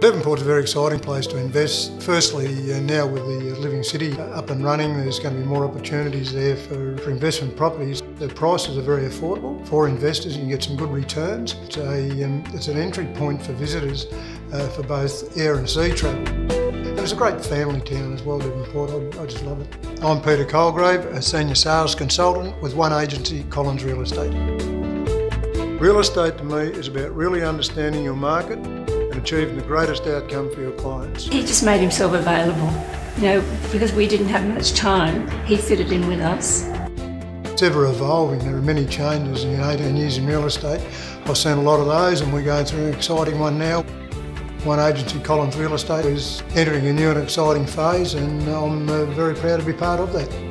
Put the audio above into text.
Devonport's a very exciting place to invest. Firstly, now with the Living City up and running, there's going to be more opportunities there for investment properties. The prices are very affordable for investors. You can get some good returns. It's an entry point for visitors for both air and sea travel. And it's a great family town as well, Devonport. I just love it. I'm Peter Colgrave, a Senior Sales Consultant with one agency, Collins Real Estate. Real estate to me is about really understanding your market and achieving the greatest outcome for your clients. He just made himself available, because we didn't have much time, he fitted in with us. It's ever evolving. There are many changes in 18 years in real estate. I've seen a lot of those and we're going through an exciting one now. One agency, Collins Real Estate, is entering a new and exciting phase, and I'm very proud to be part of that.